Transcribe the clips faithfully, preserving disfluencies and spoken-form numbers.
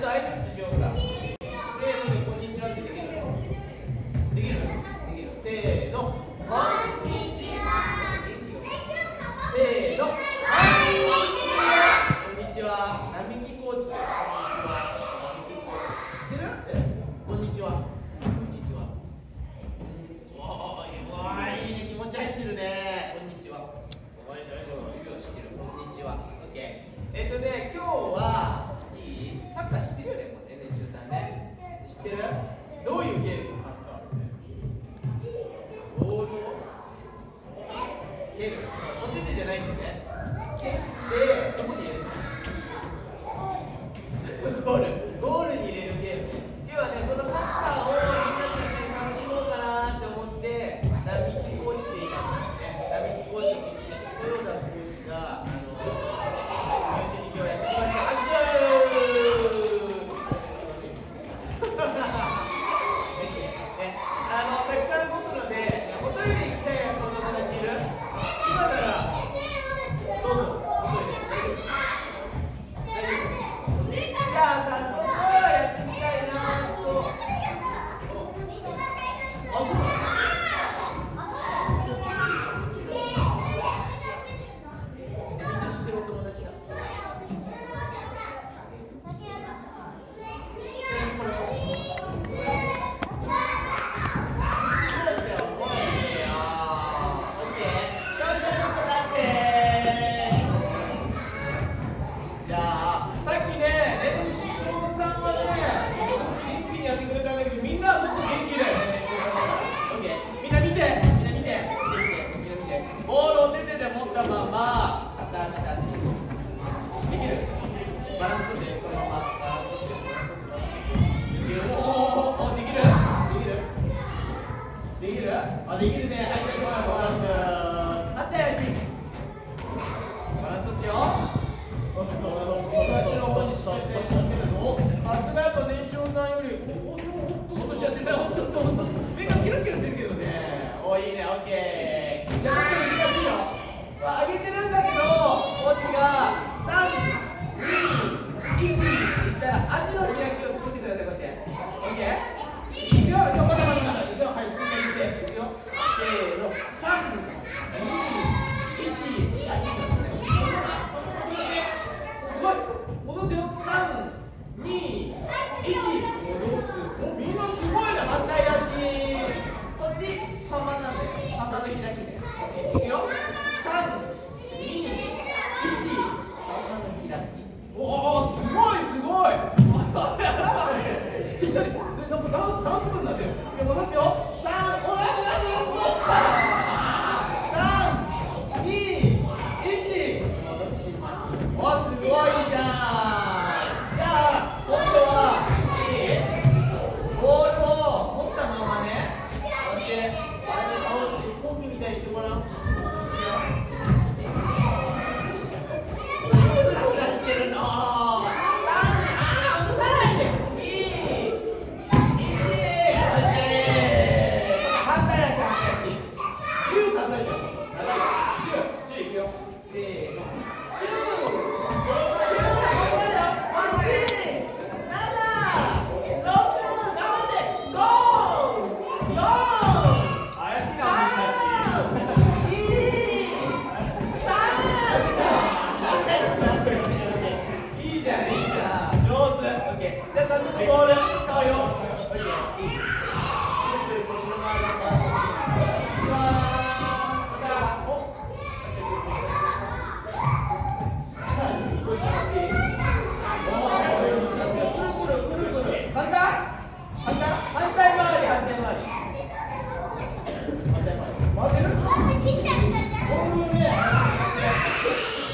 と挨拶しようか。せーのでこんにちはってできるの？できる？できる。せーの。こんにちは。せーの。こんにちは。並木コーチです。こんにちは。知ってる？こんにちは。こんにちは。おーい、おーいいね、気持ち入ってるね。こんにちは。おいしょよいしょ。指を知ってる。こんにちは。オッケー。えっとね、今日はいい？サッカー知ってるよね、もうね、年中さんね。知ってる？どういうゲーム？サッカーって。ボールを蹴る。お手手じゃないんだよね。蹴ってどこに入れるの？ゴール。ゴールに入れるゲーム。今日はね、そのサッカーをみんなと一緒に楽しもうかなって思って、並木コーチでいますね。並木コーチのうちに豊田コーチがあのうちに今日やってきました。拍手。ね、あのたくさん動くので、おトイレ行きたいお友達いる？今ならどうぞ。おトイレ大丈夫？大丈夫？じゃあ早速やってみたいなと。あ、そうだ。みんな知ってるお友達だ。あ、できるね。はい、バランス。反対足。バランスってよ。私の方にしっかりやってるぞ。さすがやっぱ年少さんより、おお、でもほっとっとしちゃってるね。ほっとっとほっと。目がキラキラしてるけどね。お、いいね、オッケー。じゃあ、難しいよ。上げてるんだけど、コーチがさん、に、いちって言ったら、足の開きを作ってください、こうやって。オッケー。いくよ、いくよ、まだまだまだ。いくよ、はい、進んでいくよ。せーの、さん、に、いち、あ、いいですね。すごい、戻すよ、さん、に、いち、戻す。もうみんなすごいね、反対足。こっち、さんばんなんで、さんばんの開きね。いくよ、さん、に、いち、さんばんの開き。おー、すごい、すごい。なんかダンス、ダンス部になってる。いや、戻すよ。さん、おらららら、戻した。さん、に、いち、戻します。お、すごいじゃん。じゃあ、今度は、いい？ボールを持ったままね、こうやって、あれで倒して、飛行機みたいにしてごらん。何してるの？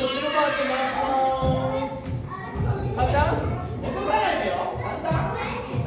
さ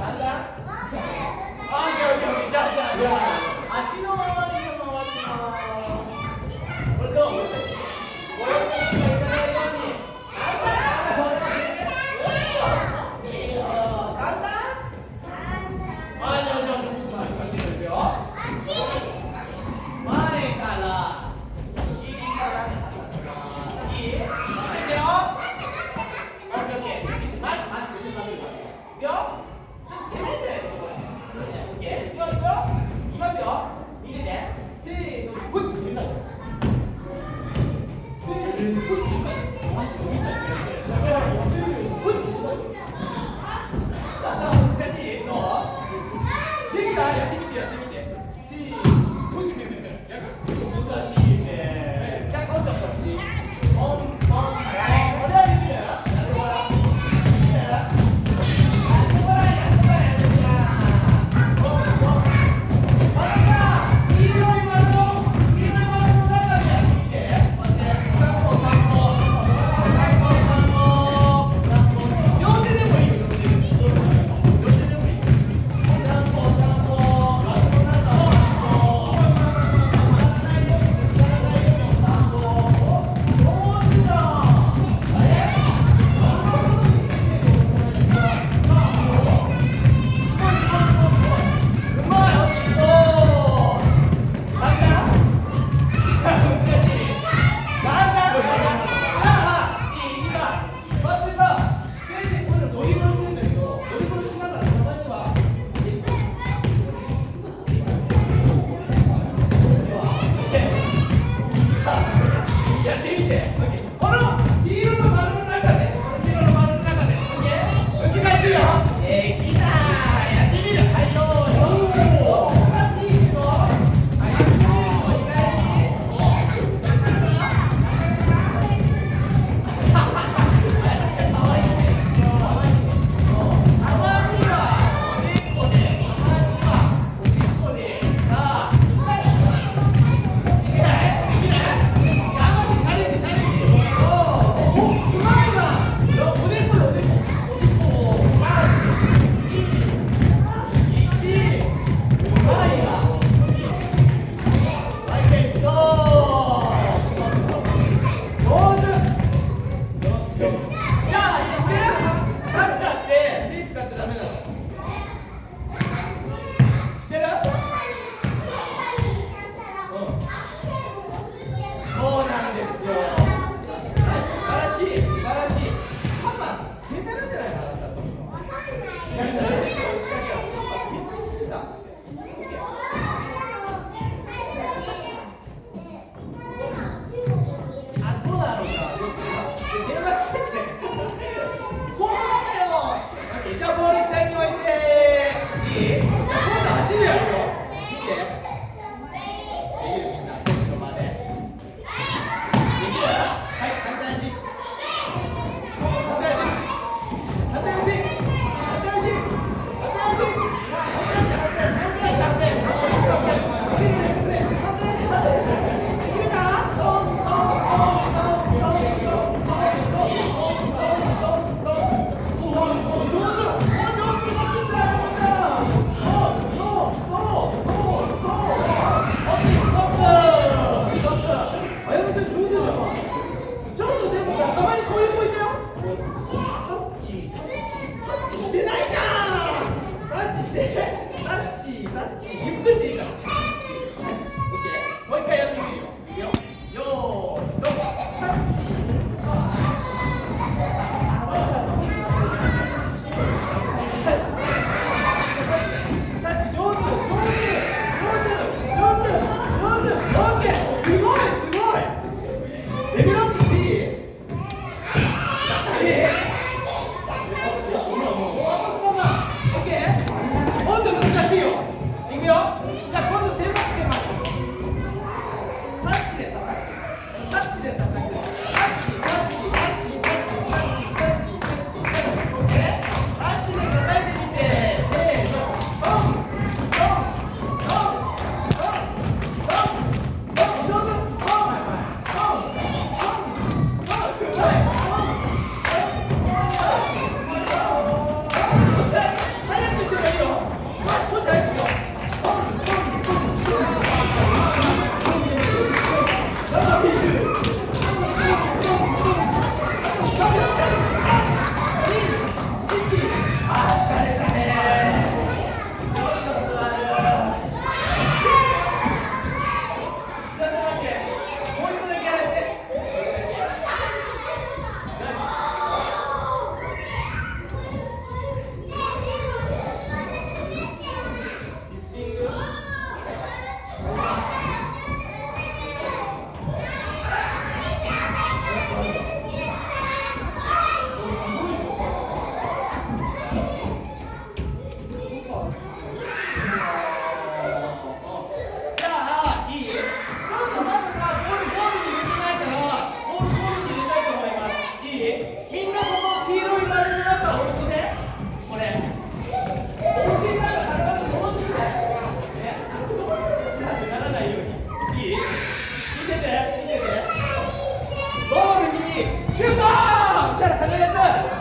お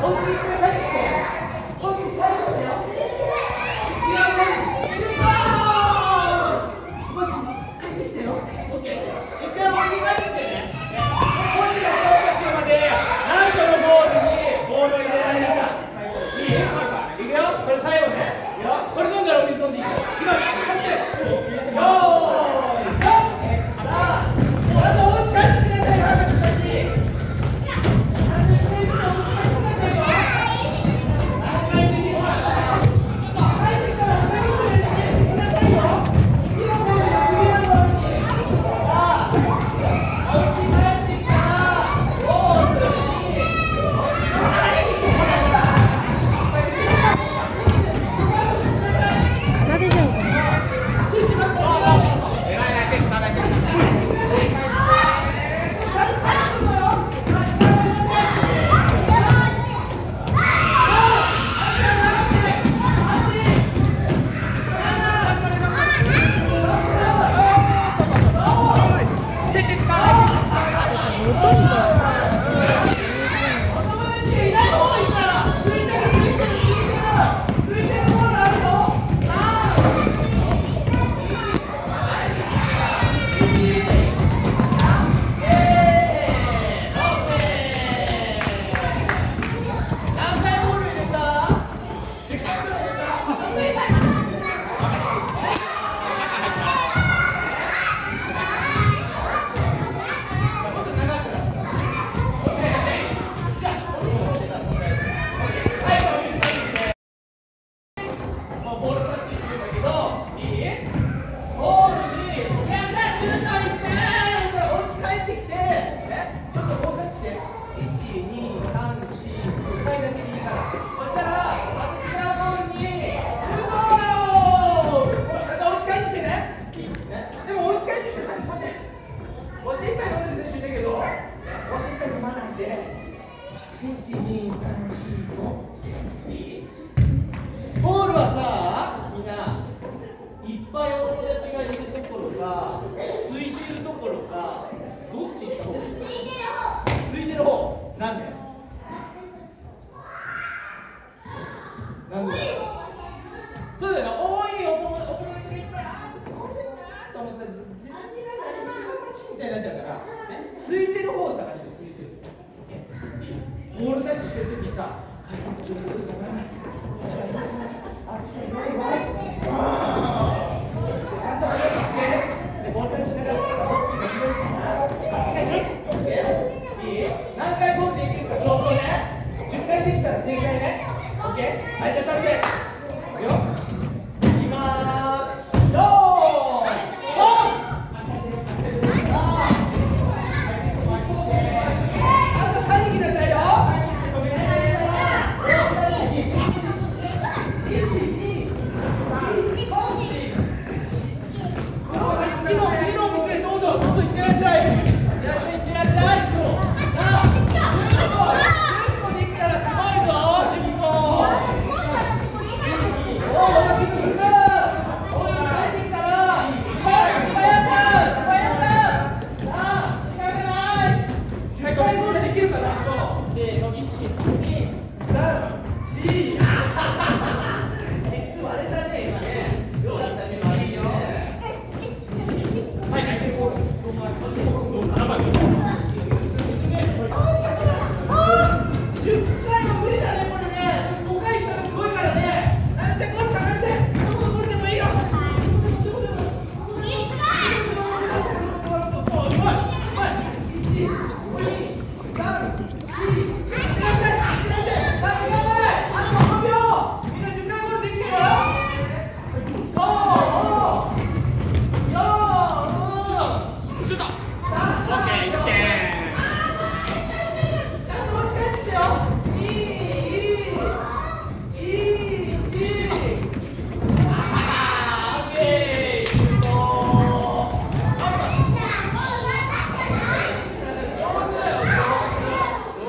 オ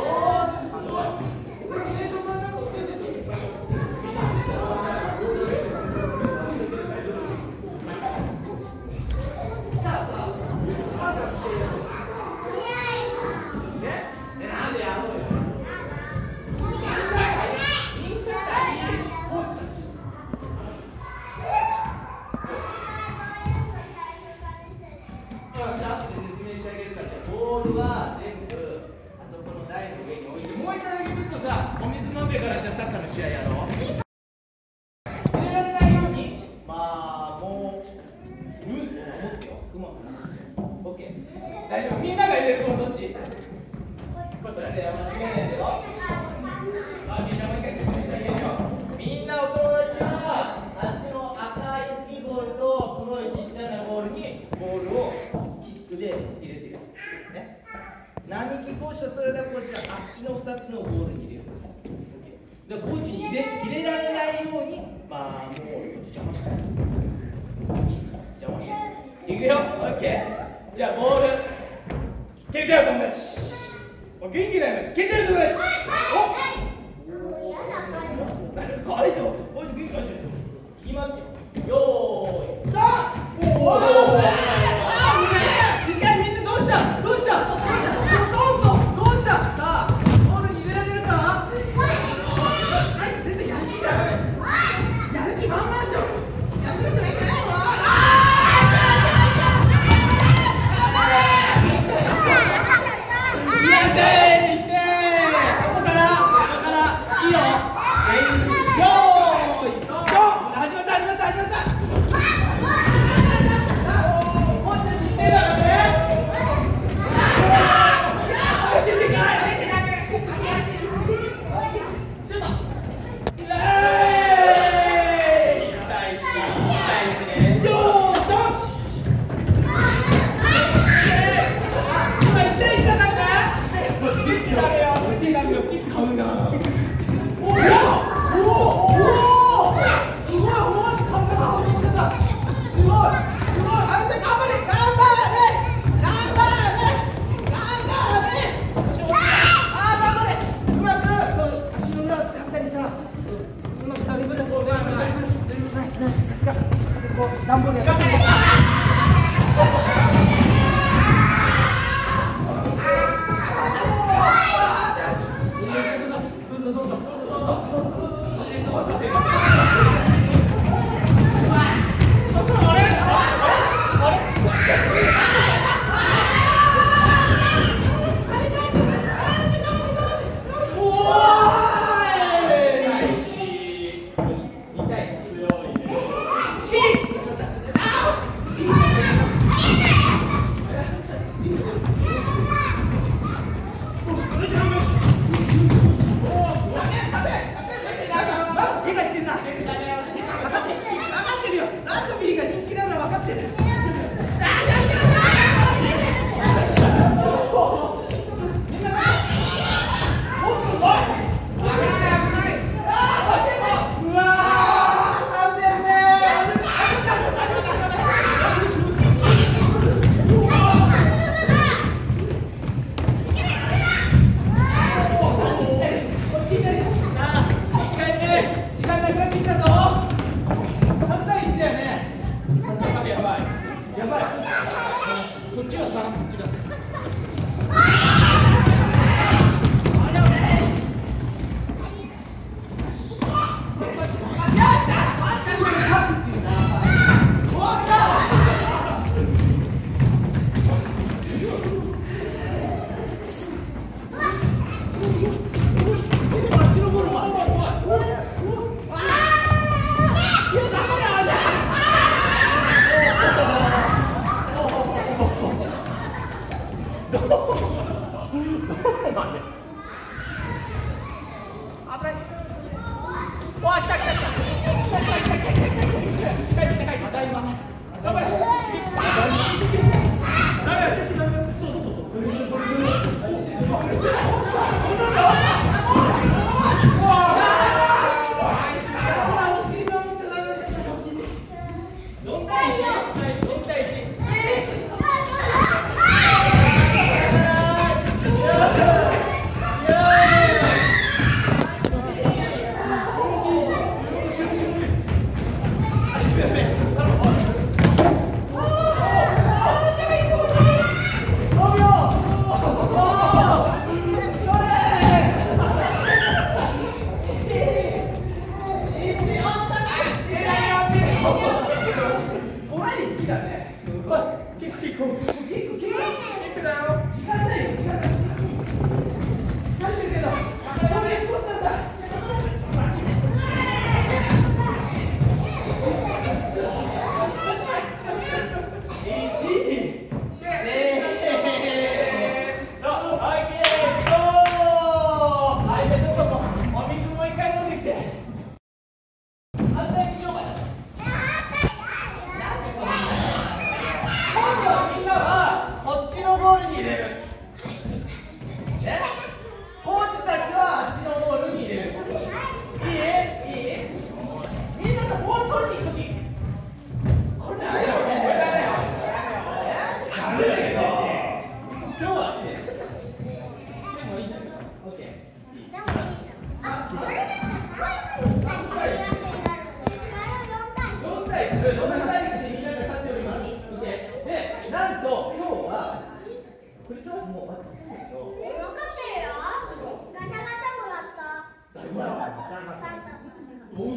お水飲んでからじゃあサッカーの試合やろう。入れられないように、まあもうルールを守ってよ。うまくな。オッケー。大丈夫。みんなが入れる方どっち？こっちで間違いないでよ。あ、みんなもう一回説明してあげるよ。みんなお友達はあっちの赤いゴールと黒いちっちゃなゴールにボールをキックで入れてる。ね。並木コーチと豊田コーチはあっちのふたつのゴールに入れる。でコーチに入れ入れられないように、まあもう邪魔したい。邪魔したい。いくよ。オッケー。じゃあボール蹴りたい友達。元気ないのに蹴りたい友達。おあいとおいと元気ないじゃん。いきますよ。よーいスタート。おおああいけみんなどうしたどうしたどうしたどんどんどうしたさあボールに入れられるか。はい全然やる気じゃん。やる気満々じゃん。やる気ないかないわ。やっていってここからここからいいよ。よーいドン。始まった始まった始まった。もう一度手だからね。出てかい。シュート。イエーイ。痛いし痛いしね。よーいドン。今いっていきたかった。手だよ手使うな。おおおおおおすごい思わず体が反応しちゃった。すごいすごい。あみちゃん頑張れ頑張れ頑張れ頑張れ。あー頑張れ。うまくそう足の裏を使ったりさ、うまくドリブルドリブルドリブルドリブルナイスナイス。さすがこう段ボールやってる。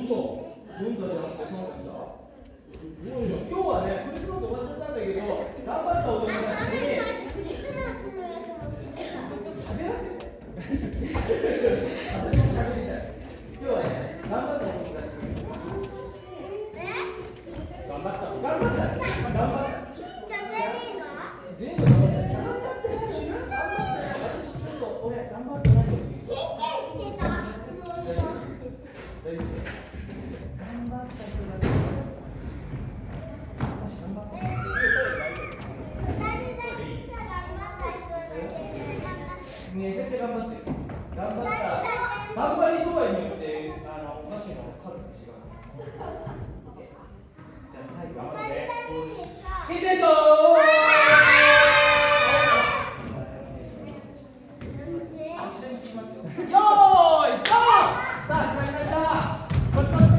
嘘。文化であってそうなんだ。すごいよ。今日はね、クリスマス終わっちゃったんだけど、頑張ったお友達に。クリスマスのやつ持ってきた。喋らせて。私も喋りたい。今日はね、頑張ったお友達に。頑張った。頑張った。頑張った。じゃあ全員が？全員が頑張った。頑張ってないのに。頑張ってない。私ちょっと俺頑張ってないよ。経験してた。大丈夫。大丈夫。頑張った人だけ。私頑張った。めちゃくちゃ頑張ってる。頑張った。頑張り度合いによってあのお菓子の数が違う。じゃあ最後頑張って。ピゼット。あちらに切りますよ。よーい、ドン。さあ決まりました。こっちも。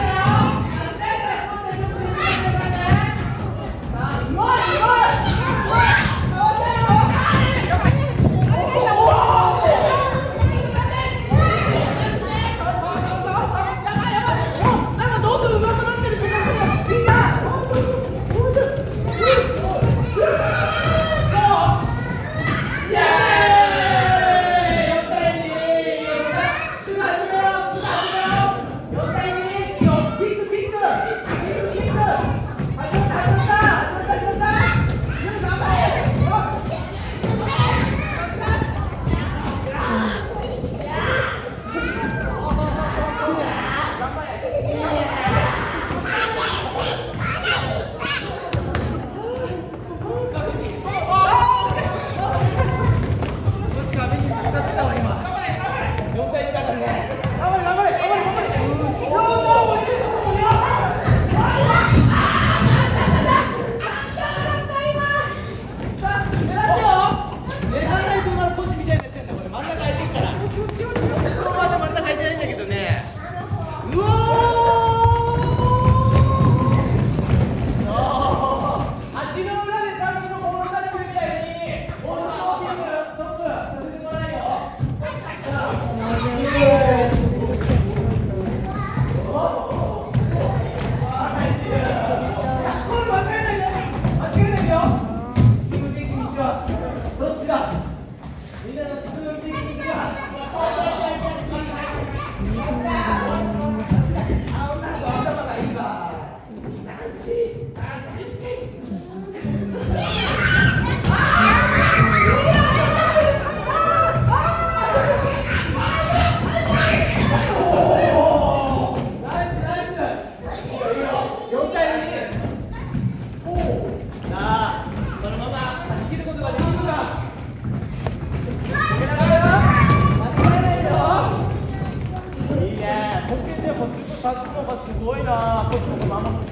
すごいな、こっちのまま。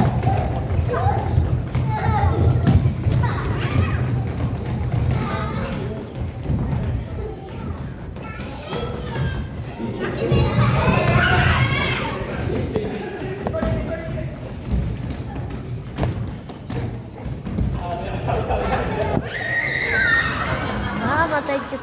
ああ、また行っちゃった。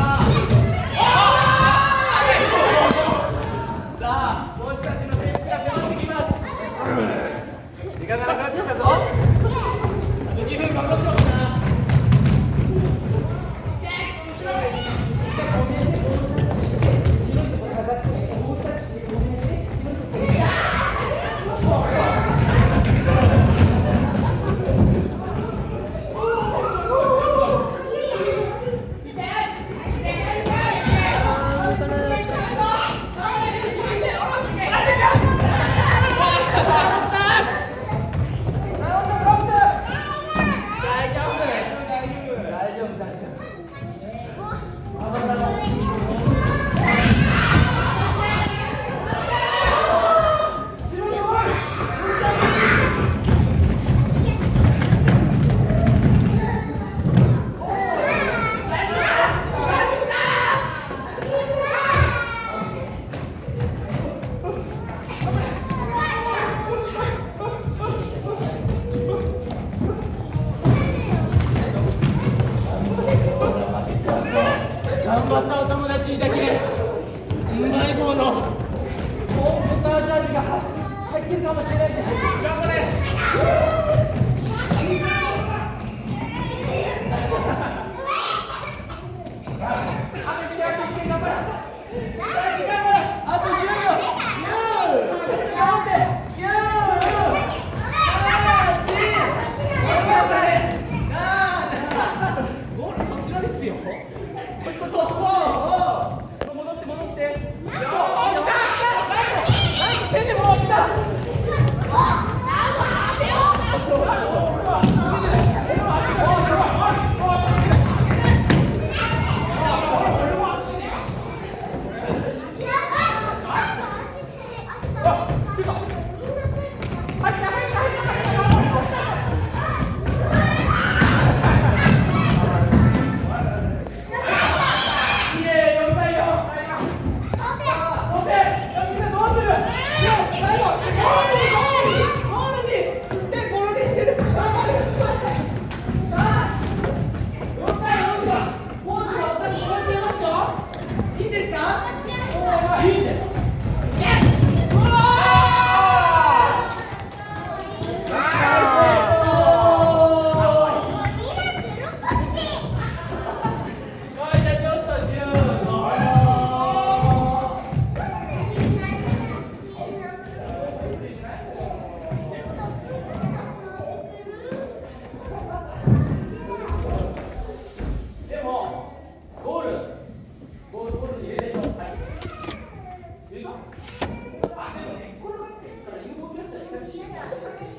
さあ、コーチたちの点数がとアジャージが入ってるかもしれないです。頑張れ。あとじゅうびょう。ゴールこちらですよ。戻って戻って。よー、来た。手でも来た。あ、でもね、これ待ってから有効キャッチャーいたし。